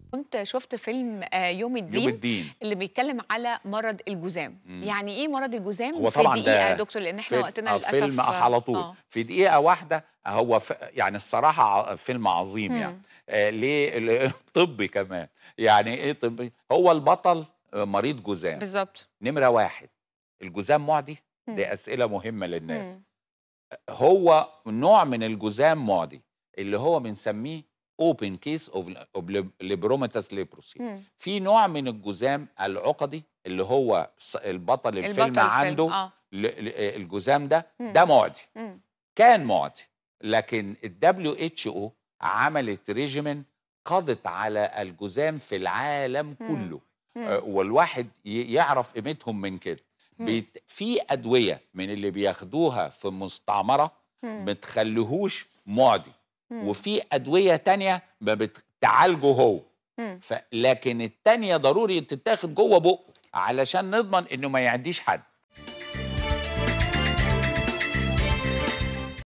كنت شُفت فيلم يوم يوم الدين، الدين. اللي بيتكلّم على مرض الجُذام. إمم. يعني إيه مرض الجُذام هو في طبعًا دقيقة يا ده دكتور؟ لإن إحنا وقتنا فيلم للأسف على طول، في دقيقة واحدة هو يعني الصراحة فيلم عظيم يعني. إمم، ليه؟ طبّي كمان. يعني إيه طبّي؟ هو البطل مريض جُذام. بالضبط. نمرة 1، الجُذام مُعدي؟ إمم، دي أسئلة مهمة للناس. إمم، هو نوع من الجُذام مُعدي، اللي هو بنسميه open case of libromatous leprosy. إمم. في نوع من الجُذام العُقَدي، اللي هو البطل الفيلم البطل الفيلم، عنده الجُذام ده، إمم، ده مُعدي. إمم، كان مُعدي، لكن الWHO عملت regimen قضت على الجُذام في العالم إمم، كُلّه. إمم، والواحد يعرف قيمتهم من كده. إمم، في أدوية من اللي بياخدوها في مستعمرة ما إمم، تخلّيهوش مُعدي، إمم، وفي أدوية تانية ما تعالجه هو. إمم، لكن التانية ضروري تتاخد جوّه بُقُّه، علشان نضمن إنه ما يعديش حد.